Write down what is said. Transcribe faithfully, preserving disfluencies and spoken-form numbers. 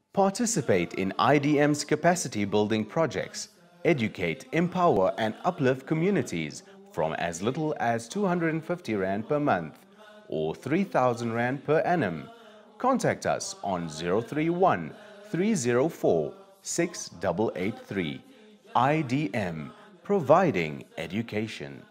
Participate in I D M's capacity building projects. Educate, empower and uplift communities from as little as two hundred fifty rand per month or three thousand rand per annum. Contact us on zero three one, three zero four, six eight eight three. I D M, providing education.